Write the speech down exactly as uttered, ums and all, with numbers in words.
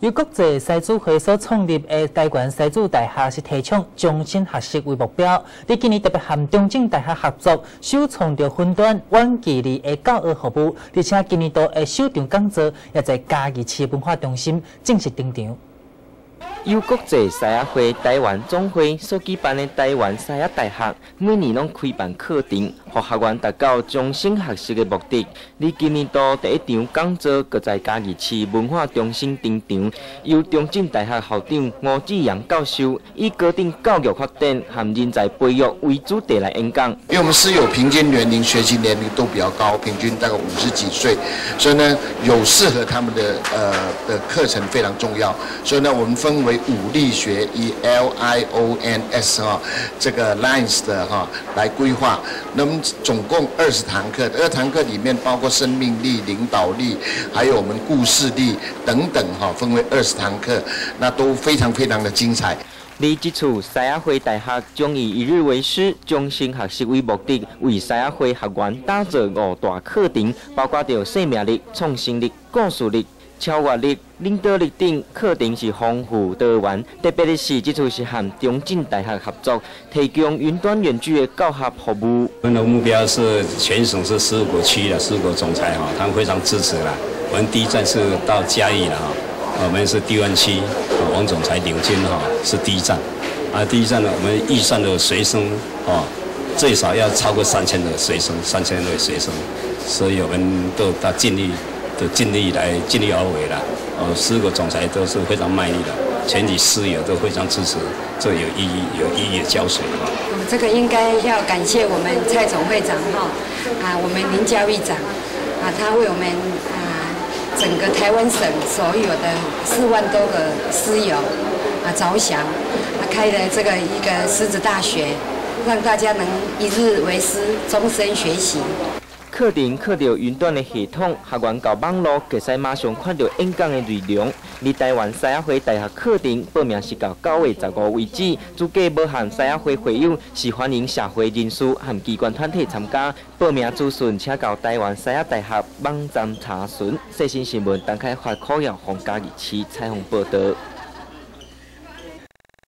由国际西子会所创立的台湾西子大学是提倡终身学习为目标。你今年特别和中正大学合作，首创着分段远距离的教学服务，而且今年度的首场讲座也在嘉义市文化中心正式登场。 由国际西雅会台湾总会所举办的台湾西雅大学，每年拢开办课程，让学员达到终身学习的目的。你今年度第一场讲座，搁在嘉义市文化中心登场，由中正大学校长吴志阳教授以高等教育发展和人才培育为主题来演讲。 因为我们师友平均年龄、学习年龄都比较高，平均大概五十几岁，所以呢，有适合他们的呃的课程非常重要。所以呢，我们分为 五力学以 L I O N S 哈，这个 Lines 的哈来规划。那么总共二十堂课，二堂课里面包括生命力、领导力，还有我们故事力等等哈，分为二十堂课，那都非常非常的精彩。 你这次西雅会大学将以一日为师、终身学习为目的，为西雅会学员打造五大课程，包括着生命力、创新力、故事力、超越力、领导力等课程是丰富多元。特别的是，这次是和中正大学合作，提供云端远距的教学服务。 我们的目标是全省是十五个区的十五个总裁哈，他们非常支持啦。我们第一站是到嘉义了哈。 我们是第湾区，王总裁领军哈，是第一站。啊，第一站呢，我们预算的学生哦，最少要超过三千的学生，三千位学生，所以我们都大尽力，都尽力来尽力而为了。哦，四个总裁都是非常卖力的，全体师友都非常支持，这有意义有意义的教学哈。 哦，这个应该要感谢我们蔡总会长哈，啊，我们林教育长，啊，他为我们啊。 整个台湾省所有的四万多个师友啊着想，啊开了这个一个狮子大学，让大家能一日为师，终身学习。 课程靠着云端的系统，学员到网络可以马上看到演讲的内容。离台湾西雅会大学课程报名是到九月十五为止，资格无限西雅会会友是欢迎社会人士和机关团体参加。报名资讯请到台湾西雅大学网站查询。最新新闻，陈凯发科要从嘉义市采访报道。